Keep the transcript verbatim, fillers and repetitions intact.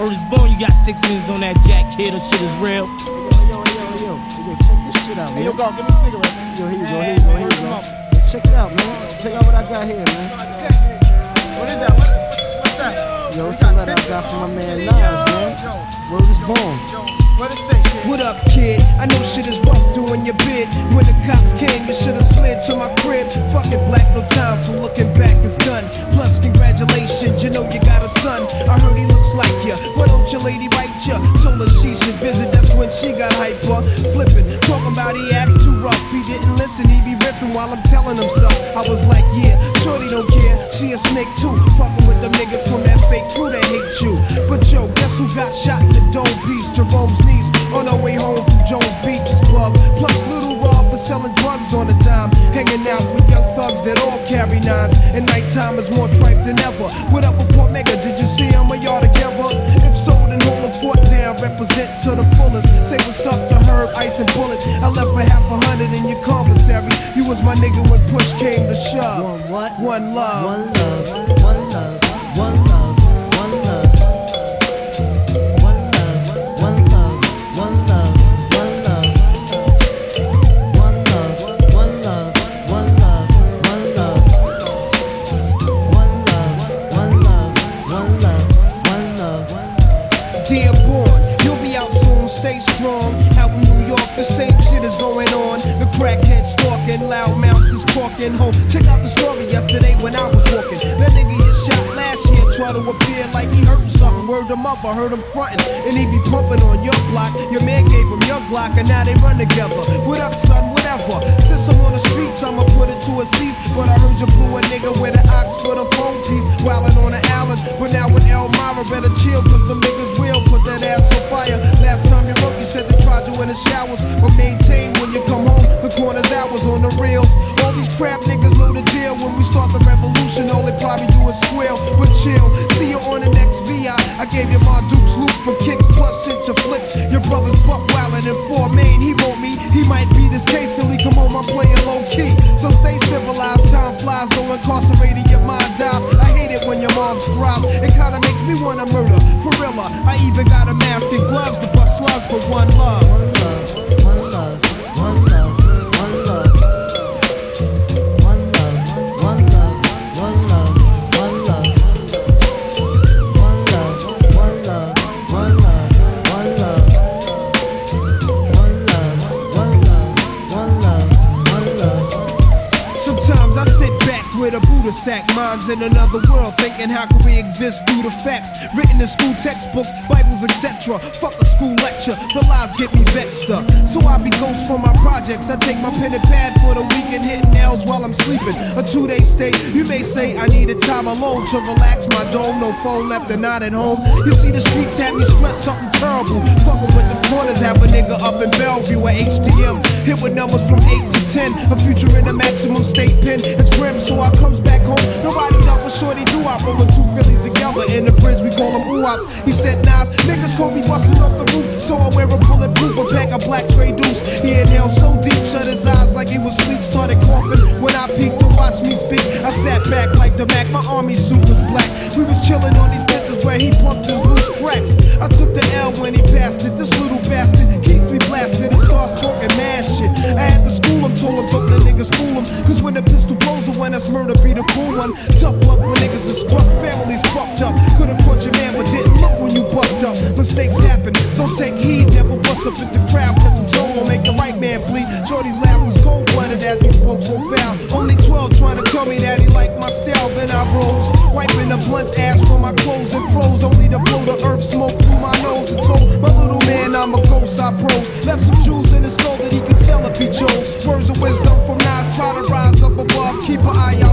Word is born, you got six minutes on that jack, kid, that shit is real. Yo, yo, yo, yo, yo, check this shit out, man. Hey, yo, go, give me a cigarette. Yo, here you go, here you go, here you go. Yo, check it out, man. Check out what I got here, man. What is that? What, what's that? Yo, it's a letter I got from my man Nas, man. Word is born. What it say, kid? What up, kid? I know shit is rough doing your bid. When the cops came, you should've slid to my crib. Fucking black, no time for looking back, it's done. Plus, congratulations, you know you got a son. I heard he looks like ya. Why don't your lady write ya? Told her she should visit, that's when she got hyper. Flippin', talking about he acts too rough. He didn't listen, he be ripping while I'm telling him stuff. I was like, yeah, shorty don't care. She a snake too. Fucking with them niggas from that fake crew that hate you. But yo, guess who got shot in the dome piece? Jerome's niece on her way home from Jones Beach's bug. Plus Little Rob was selling drugs on the dime, hanging out with young thugs that all carry nines. And nighttime is more tripe than ever. What up with Port Mega? Did you see him or y'all together? If so, then hold the fort down, represent to the fullest. Say what's up to Herb, Ice and Bullet. I left for half a hundred in your commissary. You was my nigga when push came to shove. One what? One love. One love. One love. One love. One love. Dear born, you'll be out soon, stay strong. Out in New York, the same shit is going on. The crackhead stalking, loud mouths is talking. Ho, check out the story yesterday when I was walking. That nigga you shot last year tried to appear like he hurt something. Word him up, I heard him frontin', and he be pumping on your block. Your man gave him your Glock, and now they run together. What up, son? Whatever. Since I'm on the streets, I'ma put it to a cease. But I heard you blew a nigga with an ox for the phone piece, wildin' on the island. But now with Elmira, better chill, cause the niggas will put that ass on fire. Last time you wrote, you said they tried you in the showers, but maintain when you come home, the corner's hours on the reels. All these crap niggas know the deal. When we start the revolution, all they probably do is squeal. But chill, see you on the next V I. I gave you my Duke's loot from Kicks, plus sent your flicks. Your brother's buck wildin' in four main. He wrote me, he might be this case till he come home, I'm playing low key. So stay civilized, time flies, though incarcerated, your mind dies. I hate it when your mom's cries, it kinda makes me wanna murder. For real, I even got a mask and gloves to bust slugs, but one love. One love. One love. One love. One love. One love. One love. One love. One love. One love. One love. One love. One love. One love. One love. One love. One love. Sometimes I sit back with a Buddha sack, minds in another world, thinking how can we exist through the facts written in school textbooks, Bibles, et cetera. Fuck a school lecture, the lies get me vexed up. So I be ghost for my projects. I take my pen and pad for the weekend, hitting nails while I'm sleeping. A two-day stay. You may say I needed time alone to relax my dome. No phone left and not at home. You see the streets have me stressed, something terrible. Fucking with the corners, have a nigga up in Bellevue at H T M. Hit with numbers from eight to ten. A future in a maximum state pen. It's grim, so I comes back home. Nobody's out with shorty do I rolling two Phillies together in the bridge. We call them ooh-ops. He said, Nas, niggas call me busting off the roof, so I wear a bulletproof, a pack of black tray deuce. He inhaled so deep, shut his eyes like he was asleep, started coughing. When I peeked to watch me speak, I sat back like the Mac. My army suit was black. We was chilling on these benches where he pumped his loose cracks. I took the L when he passed it. This little bastard keeps me blasted and starts talking mad shit. I had to school him, told him don't let niggas fool him, cause when the pistol blows the when that's murder be the cool one. Tough luck when niggas are struck, families fucked up. Could've caught your man but didn't look when you bucked up. Mistakes happen, so take heed, never bust up at the crowd. Catch him solo, make the right man bleed. Shorty's laugh was cold-blooded as he spoke so foul. Only twelve trying to tell me that he liked my style. Then I rose, wiping the blunt's ash from my clothes that froze, only to blow the earth smoke through my nose. And told my little man I'm a ghost, I prose. Left some jewels in his skull that he could sell if he chose. Words of wisdom from Nas, try to rise up above, keep an eye out